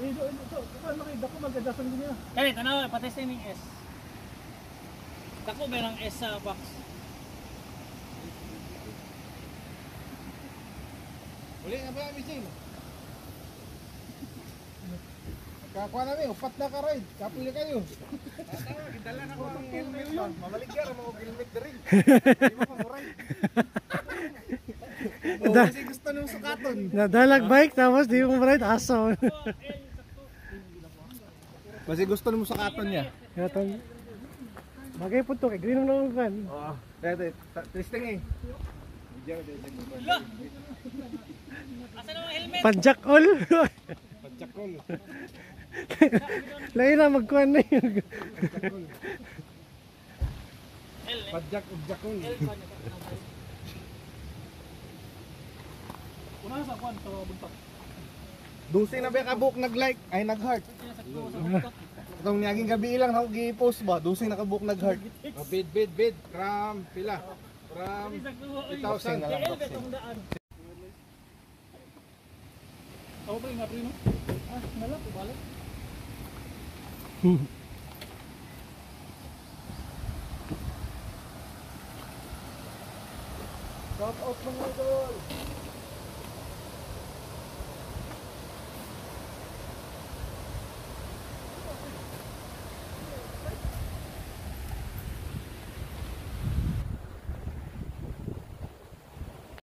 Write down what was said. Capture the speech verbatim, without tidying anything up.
Eh, ito, ito, ito, makita ko magkadasan din niya. Kani, tanaw, patestin ng S. Tako ba ng S sa box? Uli nga ba, Miching? Kakuha namin, upat na ka-ride. Kapuli kayo. Tama, gidala na ko ang helmet ba? Mamaligyan ang mga helmet na rin. Hindi mo pang-ride. Oo, kasi gusto nung sukaton. Nadalag bike tapos di mo ride aso. Kasi gusto nung sukaton niya. Yatong bagay po to kay green mo naman kan. Oo. Dito, twisting eh. Asa na ang helmet? Padjak all. Padjakol. Lain na magkuhan na yun. L, eh. Padjak ug jakol. L, kanya. Una sa kwan, sa buntok. Dusay na ba kabuk nag-like ay nag-heart. Itong niyaging gabi lang ako gi-post ba? Dusay na kabuk nag-heart. Oh, bid bid bid from pila? From eight thousand na lang boxing. Ako pa yung hapri no? Ah, malap, balik. Shout out mga idol.